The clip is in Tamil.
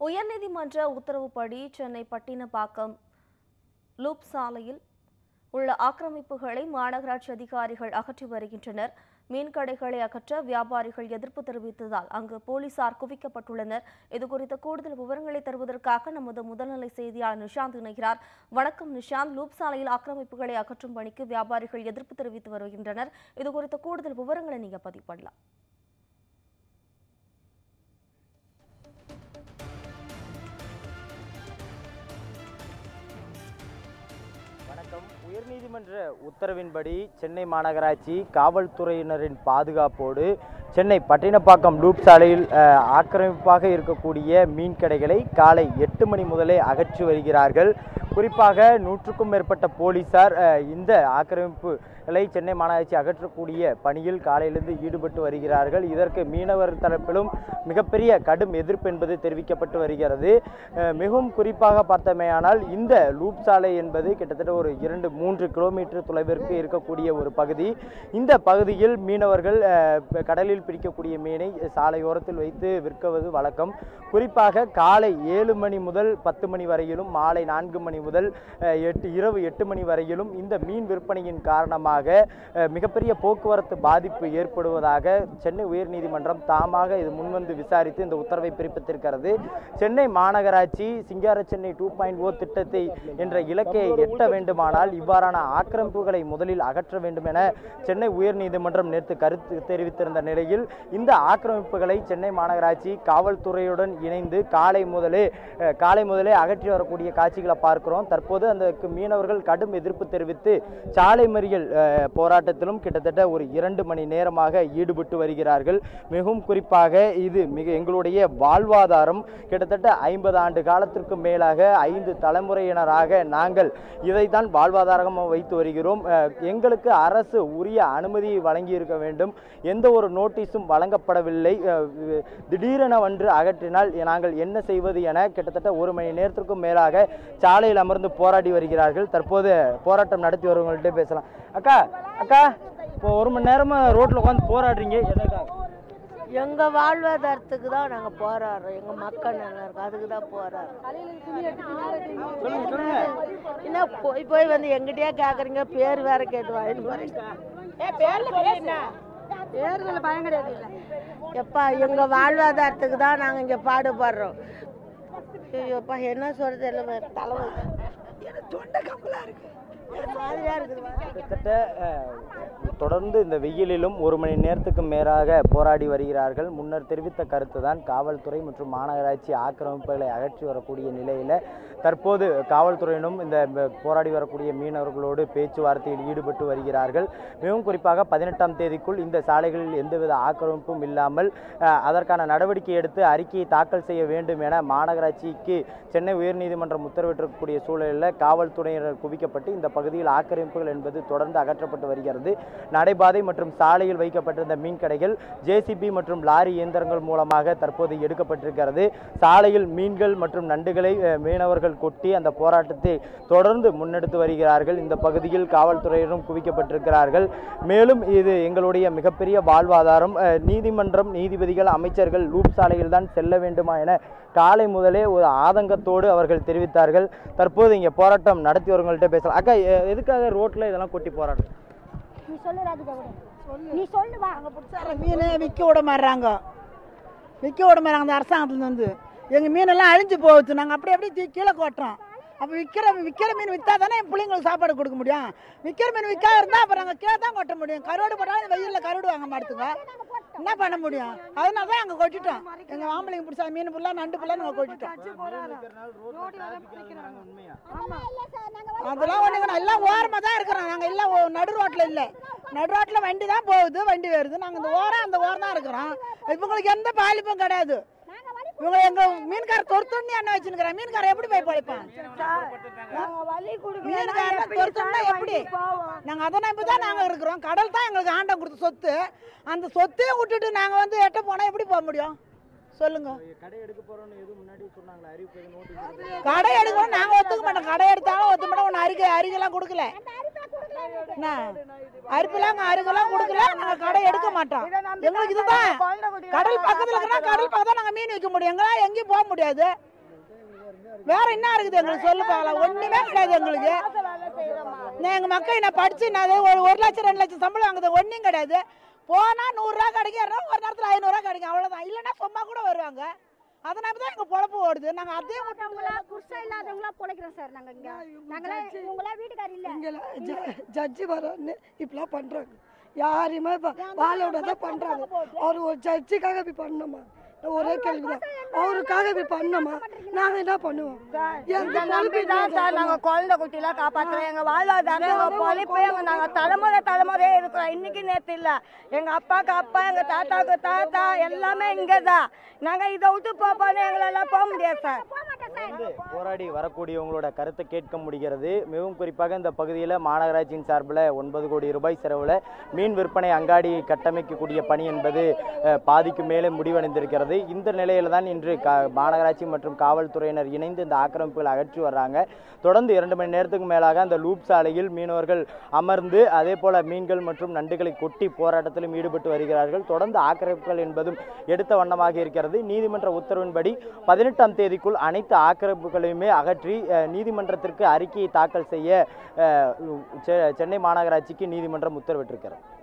உயர்நீதிமன்ற உத்தரவுப்படி சென்னை பட்டினப்பாக்கம் லூப் சாலையில் உள்ள ஆக்கிரமிப்புகளை மாநகராட்சி அதிகாரிகள் அகற்றி வருகின்றனர். மீன்கடைகளை அகற்ற வியாபாரிகள் எதிர்ப்பு தெரிவித்ததால் அங்கு போலீசார் குவிக்கப்பட்டுள்ளனர். இதுகுறித்த கூடுதல் விவரங்களை தருவதற்காக நமது முதல்நிலை செய்தியாளர் நிஷாந்த் இணைகிறார். வணக்கம் நிஷாந்த். லூப் சாலையில் ஆக்கிரமிப்புகளை அகற்றும் பணிக்கு வியாபாரிகள் எதிர்ப்பு தெரிவித்து வருகின்றனர். இதுகுறித்த கூடுதல் விவரங்களை நீங்க பதிவு பண்ணலாம். வணக்கம். உயர்நீதிமன்ற உத்தரவின்படி சென்னை மாநகராட்சி காவல்துறையினரின் பாதுகாப்போடு சென்னை பட்டினப்பாக்கம் லூப் சாலையில் ஆக்கிரமிப்பாக இருக்கக்கூடிய மீன் கடைகளை காலை 8 மணி முதலே அகற்றி வருகிறார்கள். குறிப்பாக 100க்கும் மேற்பட்ட போலீசார் இந்த ஆக்கிரமிப்புகளை சென்னை மாநகராட்சி அகற்றக்கூடிய பணியில் காலையிலிருந்து ஈடுபட்டு வருகிறார்கள். இதற்கு மீனவர் தரப்பிலும் மிகப்பெரிய கடும் எதிர்ப்பு என்பது தெரிவிக்கப்பட்டு வருகிறது. மிகவும் குறிப்பாக பார்த்தமையானால் இந்த லூப் சாலை என்பது கிட்டத்தட்ட ஒரு 2-3 கிலோமீட்டர் தொலைவிற்கு இருக்கக்கூடிய ஒரு பகுதி. இந்த பகுதியில் மீனவர்கள் கடலில் பிடிக்கக்கூடிய மீனை சாலையோரத்தில் வைத்து விற்குவது வழக்கம். குறிப்பாக காலை 7 மணி முதல் 10 மணி வரையிலும், மாலை 4 மணி முதல் இரவு 8 மணி வரையிலும் இந்த மீன் விற்பனையின் காரணமாக மிகப்பெரிய போக்குவரத்து பாதிப்பு ஏற்படுவதாக சென்னை உயர்நீதிமன்றம் தாமாக இது முன்வந்து விசாரித்து இந்த உத்தரவை பிறப்பித்திருக்கிறது. சென்னை மாநகராட்சி சிங்கார சென்னை 2.0 திட்டத்தை என்ற இலக்கையை எட்ட வேண்டுமானால் இவ்வாறான ஆக்கிரமிப்புகளை முதலில் அகற்ற வேண்டும் என சென்னை உயர்நீதிமன்றம் நேற்று கருத்து தெரிவித்திருந்த நிலையில் இந்த ஆக்கிரமிப்புகளை சென்னை மாநகராட்சி காவல்துறையுடன் இணைந்து காலை முதலே அகற்றி வரக்கூடிய காட்சிகளை பார்க்கிறோம். தற்போது அந்த மீனவர்கள் கடும் எதிர்ப்பு தெரிவித்து சாலை மறியல் போராட்டத்திலும் கிட்டத்தட்ட ஒரு 2 மணி நேரமாக ஈடுபட்டு வருகிறார்கள். மிகவும் குறிப்பாக இது எங்களுடைய வாழ்வாதாரம். கிட்டத்தட்ட 50 ஆண்டு காலத்திற்கு மேலாக 5 தலைமுறையினராக நாங்கள் இதைத்தான் வாழ்வாதாரமாக வைத்து வருகிறோம். எங்களுக்கு அரசு உரிய அனுமதியை வழங்கி இருக்க வேண்டும். எந்த ஒரு நோட்டீஸும் வழங்கப்படவில்லை. திடீரென வந்து அகற்றினால் நாங்கள் என்ன செய்வது என கிட்டத்தட்ட 1 மணி நேரத்திற்கும் மேலாக சாலையில் அமர்ந்து போராடி வருகிறார்கள். தற்போது போராட்டம் நடத்தி வருவங்கள்ட்ட பேசலாம். அக்கா இப்போ 1 மணி நேரமா ரோட்ல உட்காந்து போராடுறீங்க, எதுக்காக? எங்க வாழ்வாதாரத்துக்கு தான் நாங்க போராடுறோம். எங்க மக்கள் நல்லா இருக்கும், அதுக்கு தான் போராடுறோம். என்ன போய் வந்து எங்கிட்டயே கேக்குறீங்க, பேர் வேற கேட்டு வாங்கிட்டு போறீங்க. பயம் கிடையாது. எப்பா எங்க வாழ்வாதாரத்துக்கு தான் நாங்க இங்க பாடுபடுறோம். ஐயோப்பா என்ன சொல்றது, எல்லாம் தலைவலி, தொண்டை கம்பலா இருக்கு, மாதிரியா இருக்குது. கிட்டத்தட்ட தொடர்ந்து இந்த வெயிலிலும் 1 மணி நேரத்துக்கு மேலாக போராடி வருகிறார்கள். முன்னர் தெரிவித்த கருத்து தான் காவல்துறை மற்றும் மாநகராட்சி ஆக்கிரமிப்புகளை அகற்றி வரக்கூடிய நிலையில் தற்போது காவல்துறையினும் இந்த போராடி வரக்கூடிய மீனவர்களோடு பேச்சுவார்த்தையில் ஈடுபட்டு வருகிறார்கள். மிகவும் குறிப்பாக 18ஆம் தேதிக்குள் இந்த சாலைகளில் எந்தவித ஆக்கிரமிப்பும் இல்லாமல் அதற்கான நடவடிக்கை எடுத்து அறிக்கையை தாக்கல் செய்ய வேண்டும் என மாநகராட்சிக்கு சென்னை உயர்நீதிமன்றம் உத்தரவிட்டிருக்கக்கூடிய சூழலில் காவல்துறையினர் குவிக்கப்பட்டு இந்த பகுதியில் ஆக்கிரமிப்புகள் என்பது தொடர்ந்து அகற்றப்பட்டு வருகிறது. நடைபாதை மற்றும் சாலையில் வைக்கப்பட்டிருந்த மீன் கடைகள் ஜேசிபி மற்றும் லாரி இயந்திரங்கள் மூலமாக தற்போது எடுக்கப்பட்டிருக்கிறது. சாலையில் மீன்கள் மற்றும் நண்டுகளை மீனவர்கள் கொட்டி அந்த போராட்டத்தை தொடர்ந்து முன்னெடுத்து வருகிறார்கள். இந்த பகுதியில் காவல்துறையினரும் குவிக்கப்பட்டிருக்கிறார்கள். மேலும் இது எங்களுடைய மிகப்பெரிய வாழ்வாதாரம். நீதிமன்றம், நீதிபதிகள், அமைச்சர்கள் லூப் சாலையில் தான் செல்ல வேண்டுமா என காலை முதலே ஒரு ஆதங்கத்தோடு அவர்கள் தெரிவித்தார்கள். தற்போது இங்கே போராட்டம் நடத்தி வரவங்கள்ட்ட பேசலாம். அக்கா, எதுக்காக ரோட்ல இதெல்லாம் கொட்டி போராட்டம்? மீன் விற்க விட மாட்டாங்க, அந்த அரசாங்கத்துல வந்து எங்க மீனெல்லாம் அழிஞ்சு போகுது. நாங்கள் அப்படியே கீழே கொட்டுறோம். அப்போ விற்கிற மீன் விற்றா தானே என் பிள்ளைங்களுக்கு சாப்பாடு கொடுக்க முடியும். விற்கிற மீன் விற்காத இருந்தால் அப்புறம் நாங்கள் கீழே தான் கொட்ட முடியும். கருவாடு போட்டாலும் வெயிலில் கருவாடு வாங்க மாட்டுங்க, என்ன பண்ண முடியும்? அதனால தான் அங்கே கொட்டிட்டோம். எங்கள் ஆம்பளைங்க பிடிச்சா மீன் ஃபுல்லாக நண்டு ஃபுல்லாக நாங்கள் கொட்டிட்டோம். அதெல்லாம் ஒன்றுங்க, எல்லாம் ஓரமாக தான் இருக்கிறோம். நாங்கள் எல்லாம் நடு ரோட்டில் இல்லை, நடு ரோட்டில் வண்டி தான் போகுது, வண்டி வருது. நாங்கள் அந்த ஓரம் தான் இருக்கிறோம். இவங்களுக்கு எந்த பாதிப்பும் கிடையாது. இவங்க எங்க மீன்கார தொடுத்துன்னு என்ன வச்சுருக்கிறேன், மீன்கார எப்படி போய் பழைப்பான்? மீன்கார தொடுத்தோம்னா எப்படி? நாங்கள் அதை நம்பி தான் நாங்கள் இருக்கிறோம். கடல் தான் எங்களுக்கு ஆண்டம் கொடுத்த சொத்து. அந்த சொத்தையும் விட்டுட்டு நாங்கள் வந்து எட்ட போனால் எப்படி போக முடியும் சொல்லுங்க? கடை எடுக்கணும் நாங்கள் ஒத்துக்க மாட்டோம். கடை எடுத்தாலும் ஒத்துக்க மாட்டோம். ஒன்று அருகெல்லாம் கொடுக்கல, அருகெல்லாம் கொடுக்கல. நாங்கள் கடை எடுக்க மாட்டோம். எங்களுக்கு இதுதான் கடல் பக்கத்தில் இருக்கிறா, கடல் பக்கத்தில் நாங்கள் மீன் விற்க முடியும். எங்களால் எங்கேயும் போக முடியாது. வேற என்ன இருக்குது எங்களுக்கு சொல்லு பார்க்கலாம். ஒண்ணுமே கிடையாது எங்களுக்கு. எங்க மக்கள் நான் படிச்சு நான் 1 லட்சம் 2 லட்சம் சம்பளம் வாங்குது, ஒன்றும் கிடையாது. போனா 100 ரூபா கிடைக்கும், ஒரு நேரத்தில் 500 ரூபா கிடைக்கும், அவ்வளவுதான். இல்லைன்னா சும்மா கூட வருவாங்க. அதனால தான் எங்க பொழப்பு ஓடுது. நாங்க அதே குர்சா இல்லாதவங்களா பொழைக்கிறோம் சார். நாங்க இங்க நாங்களே இவங்களா வீட்டுக்காரி இல்ல இங்கே ஜட்ஜி வரன்னு இப்படிலாம் பண்றாங்க. யாரையுமே வாழோட தான் பண்றாங்க. அவர் ஒரு ஜட்ஜிக்காக இப்படி பண்ணணுமா? ஒரே கேள்விதான், அவருக்காக இப்படி பண்ணோமா? நாங்க என்ன பண்ணுவோம்? நாங்க குழந்தை குட்டிலாம் காப்பாத்துறோம். எங்க வாழ்வாதாரம், எங்க பொழைப்பு, நாங்க தலைமுறையே இருக்கிறோம். இன்னைக்கு நேற்று இல்ல. எங்க அப்பாவுக்கு அப்பா, எங்க தாத்தாவுக்கு தாத்தா எல்லாமே இங்கதான். நாங்க இதை விட்டு போன்னு எங்களெல்லாம் போக முடியாது சார். போராடி வரக்கூடியவங்களோட கருத்தை கேட்க முடிகிறது. மிகவும் குறிப்பாக இந்த பகுதியில் மாநகராட்சியின் சார்பில் 9 கோடி ரூபாய் செலவில் மீன் விற்பனை அங்காடி கட்டமைக்கக்கூடிய பணி என்பது பாதிக்கு மேலே முடிவடைந்திருக்கிறது. இந்த நிலையில தான் இன்று மாநகராட்சி மற்றும் காவல்துறையினர் இணைந்து இந்த ஆக்கிரமிப்புகளை அகற்றி வர்றாங்க. தொடர்ந்து 2 மணி நேரத்துக்கு மேலாக அந்த லூப் சாலையில் மீனவர்கள் அமர்ந்து அதே போல மீன்கள் மற்றும் நண்டுகளை கொட்டி போராட்டத்திலும் ஈடுபட்டு வருகிறார்கள். தொடர்ந்து ஆக்கிரமிப்புகள் என்பதும் எடுத்த வண்ணமாக இருக்கிறது. நீதிமன்ற உத்தரவின்படி 18ஆம் தேதிக்குள் அனைத்து ஆக்கிரமிப்புகளையுமே அகற்றி நீதிமன்றத்திற்கு அறிக்கையை தாக்கல் செய்ய சென்னை மாநகராட்சிக்கு நீதிமன்றம் உத்தரவிட்டிருக்கிறது.